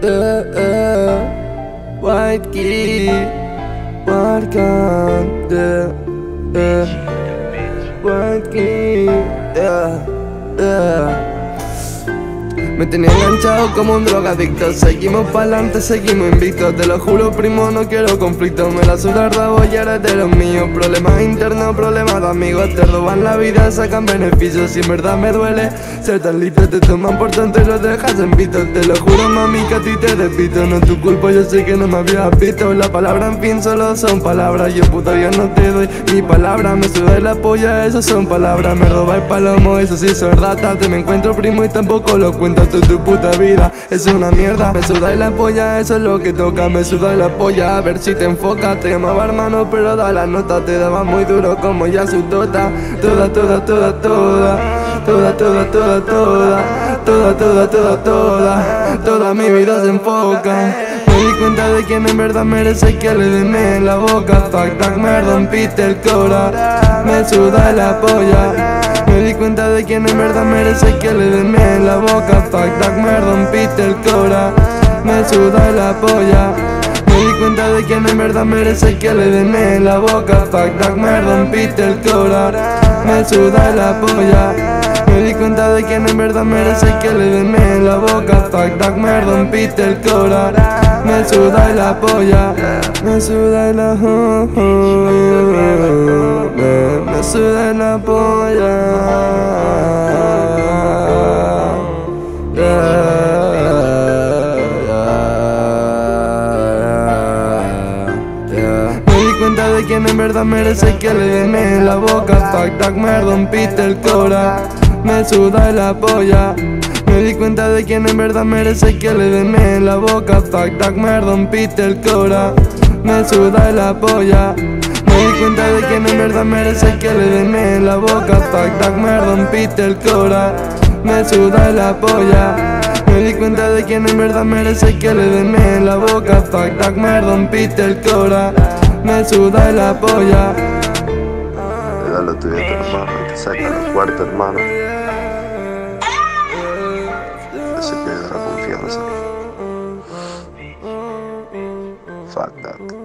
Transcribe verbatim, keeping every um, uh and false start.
uh, uh, White key, marcan, uh, uh, White key, uh, uh. Me tenía enganchado como un drogadicto. Seguimos pa'lante, seguimos invictos. Te lo juro, primo, no quiero conflicto. Me la suda el rabo y eres de los míos. Problemas internos, problemas de amigos. Te roban la vida, sacan beneficios. Si en verdad me duele ser tan listo, te toman por tonto y los dejas en pito. Te lo juro, mami, que a ti te despito. No es tu culpa, yo sé que no me habías visto. La palabra en fin solo son palabras. Yo puta, yo no te doy mi palabra. Me suda la polla, eso son palabras. Me roba el palomo, eso sí son ratas. Te me encuentro, primo, y tampoco lo cuento. Tu, tu puta vida es una mierda. Me suda la polla, eso es lo que toca. Me suda la polla, a ver si te enfocas. Te llamaba hermano, pero da la nota. Te daba muy duro como ya su tota. Toda, toda, toda, toda. Toda, toda, toda, toda. Toda, toda, toda, toda. Toda mi vida se enfoca. Me di cuenta de quién en verdad merece que le den en la boca. Fuck that, me rompiste el cora. Me suda la polla. Me di cuenta de quién en verdad merece que le den en la boca. Fuck that, me rompiste el cora. Me suda la polla. Me di cuenta de quién en verdad merece que le den en la boca. Fuck that, me rompiste el cora. Me suda la polla. Me di cuenta de quién en verdad merece que le den en la boca. Fuck that, me rompiste el cora. Me suda la polla. Me suda la oh, oh, me, me suda la polla. Yeah, yeah, yeah. Me di cuenta de quién en verdad merece que le den en la boca. Fuck that, me rompiste el cora. Me suda la polla. Me di cuenta de quién en verdad merece que le den en la boca. Fuck that, me rompiste el cora. Me suda la polla. Me di cuenta de quién en verdad merece que le den en la boca. Fuck that, me rompiste el cora. Me suda la polla. Me di cuenta de quién en verdad merece que le den en la boca. Fuck that, me rompiste el cora. Me suda la polla. Regalo tuyo, hermano, te saca los cuartos, hermano. Se pierde la confianza. Fuck that.